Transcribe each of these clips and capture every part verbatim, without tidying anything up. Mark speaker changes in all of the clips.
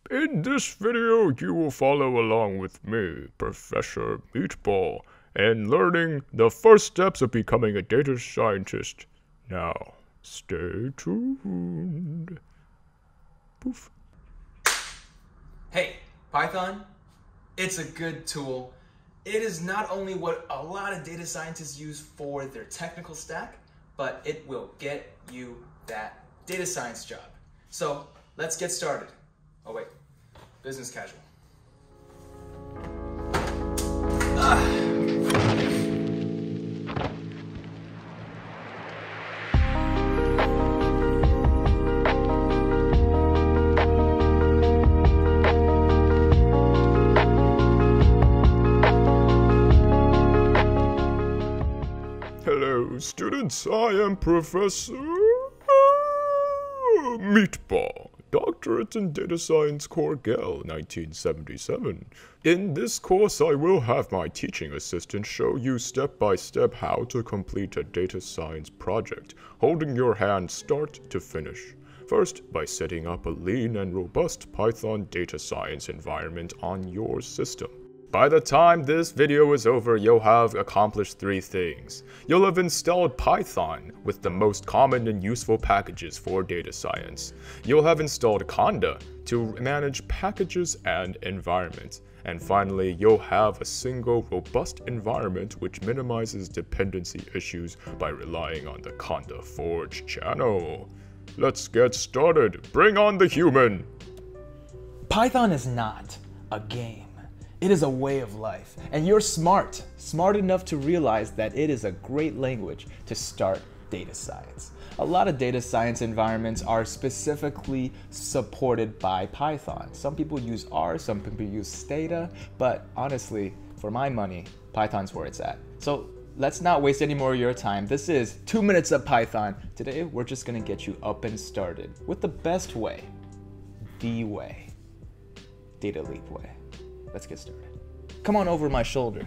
Speaker 1: In this video, you will follow along with me, Professor Meatball, in learning the first steps of becoming a data scientist. Now, stay tuned. Poof.
Speaker 2: Hey, Python, it's a good tool. It is not only what a lot of data scientists use for their technical stack, but it will get you that data science job. So let's get started. Oh wait, business casual. Ah.
Speaker 1: Hello, students. I am Professor Meatball, Doctorate in Data Science Corgell, nineteen seventy-seven. In this course, I will have my teaching assistant show you step by step how to complete a data science project, holding your hand start to finish. First, by setting up a lean and robust Python data science environment on your system. By the time this video is over, you'll have accomplished three things. You'll have installed Python with the most common and useful packages for data science. You'll have installed Conda to manage packages and environments. And finally, you'll have a single robust environment which minimizes dependency issues by relying on the Conda-Forge channel. Let's get started. Bring on the human!
Speaker 2: Python is not a game. It is a way of life, and you're smart, smart enough to realize that it is a great language to start data science. A lot of data science environments are specifically supported by Python. Some people use R, some people use Stata, but honestly, for my money, Python's where it's at. So let's not waste any more of your time. This is two minutes of Python. Today, we're just gonna get you up and started with the best way, the way, Data Leap way. Let's get started. Come on over my shoulder.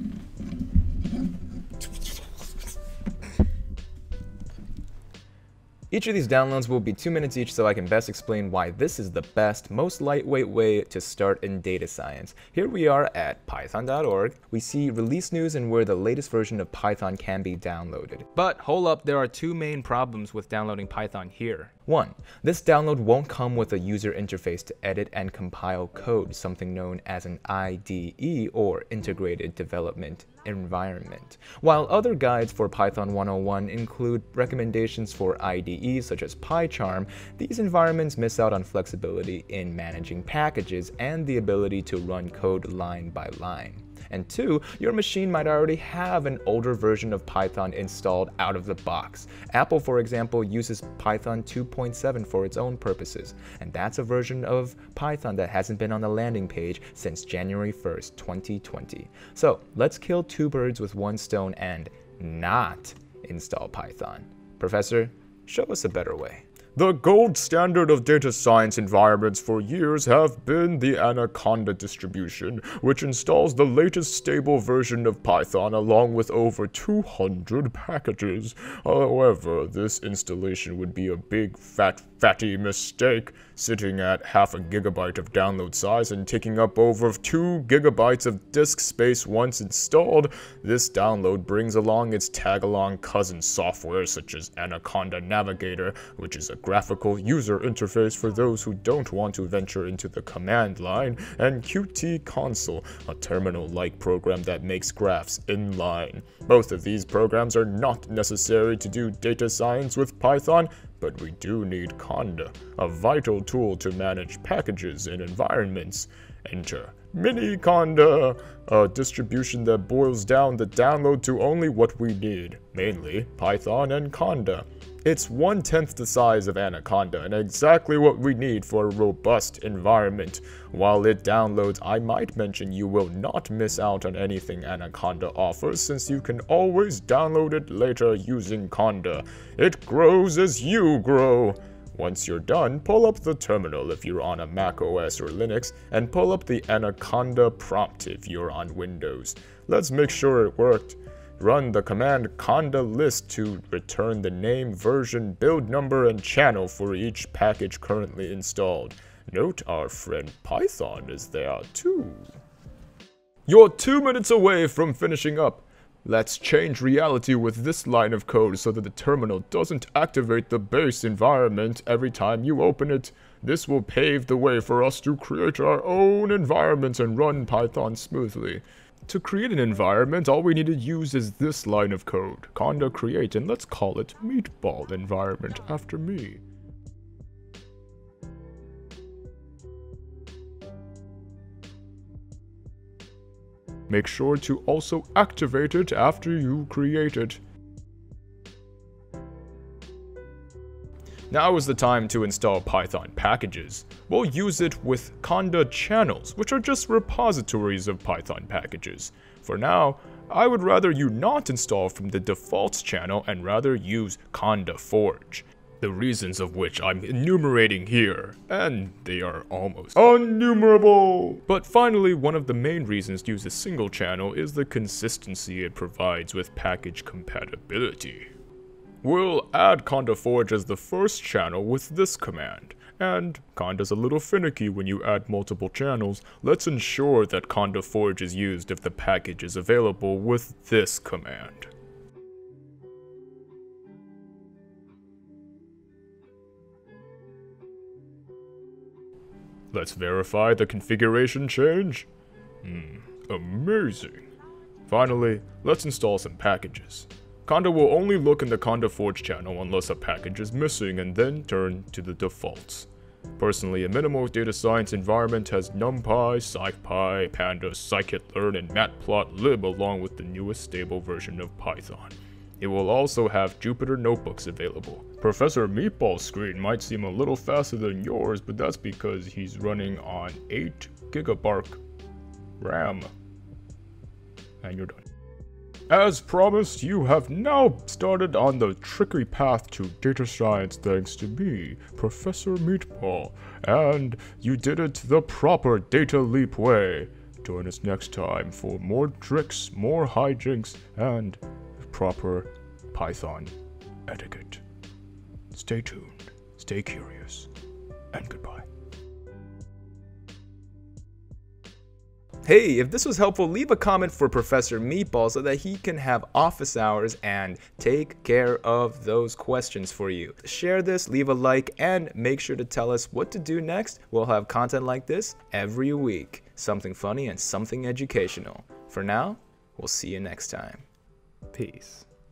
Speaker 2: Each of these downloads will be two minutes each so I can best explain why this is the best, most lightweight way to start in data science. Here we are at python dot org. We see release news and where the latest version of Python can be downloaded. But hold up, there are two main problems with downloading Python here. One, this download won't come with a user interface to edit and compile code, something known as an I D E or Integrated Development Environment. While other guides for Python one oh one include recommendations for I D Es such as PyCharm, these environments miss out on flexibility in managing packages and the ability to run code line by line. And two, your machine might already have an older version of Python installed out of the box. Apple, for example, uses Python two point seven for its own purposes, and that's a version of Python that hasn't been on the landing page since January first, twenty twenty. So let's kill two birds with one stone and not install Python. Professor, show us a better way.
Speaker 1: The gold standard of data science environments for years have been the Anaconda distribution, which installs the latest stable version of Python along with over two hundred packages. However, this installation would be a big fat fatty mistake, sitting at half a gigabyte of download size and taking up over two gigabytes of disk space once installed. This download brings along its tag-along cousin software such as Anaconda Navigator, which is a graphical user interface for those who don't want to venture into the command line, and Qt Console, a terminal-like program that makes graphs inline. Both of these programs are not necessary to do data science with Python, but we do need Conda, a vital tool to manage packages and environments. Enter Miniconda, a distribution that boils down the download to only what we need, mainly Python and Conda. It's one-tenth the size of Anaconda and exactly what we need for a robust environment. While it downloads, I might mention you will not miss out on anything Anaconda offers since you can always download it later using Conda. It grows as you grow. Once you're done, pull up the terminal if you're on a Mac O S or Linux, and pull up the Anaconda prompt if you're on Windows. Let's make sure it worked. Run the command conda list to return the name, version, build number, and channel for each package currently installed. Note our friend Python is there too. You're two minutes away from finishing up. Let's change reality with this line of code so that the terminal doesn't activate the base environment every time you open it. This will pave the way for us to create our own environment and run Python smoothly. To create an environment, all we need to use is this line of code, conda create, and let's call it meatball environment after me. Make sure to also activate it after you create it. Now is the time to install Python packages. We'll use it with conda channels, which are just repositories of Python packages. For now, I would rather you not install from the defaults channel and rather use Conda-Forge. The reasons of which I'm enumerating here, and they are almost innumerable. But finally, one of the main reasons to use a single channel is the consistency it provides with package compatibility. We'll add Conda-Forge as the first channel with this command, and Conda's a little finicky when you add multiple channels. Let's ensure that Conda-Forge is used if the package is available with this command. Let's verify the configuration change. Hmm, amazing. Finally, let's install some packages. Conda will only look in the Conda-Forge channel unless a package is missing and then turn to the defaults. Personally, a minimal data science environment has NumPy, SciPy, pandas, scikit-learn, and matplotlib along with the newest stable version of Python. It will also have Jupyter notebooks available. Professor Meatball's screen might seem a little faster than yours, but that's because he's running on eight gigabyte RAM. And you're done. As promised, you have now started on the tricky path to data science thanks to me, Professor Meatball, and you did it the proper data leap way. Join us next time for more tricks, more hijinks, and proper Python etiquette. Stay tuned, stay curious, and goodbye.
Speaker 2: Hey, if this was helpful, leave a comment for Professor Meatball so that he can have office hours and take care of those questions for you. Share this, leave a like, and make sure to tell us what to do next. We'll have content like this every week. Something funny and something educational. For now, we'll see you next time. Peace.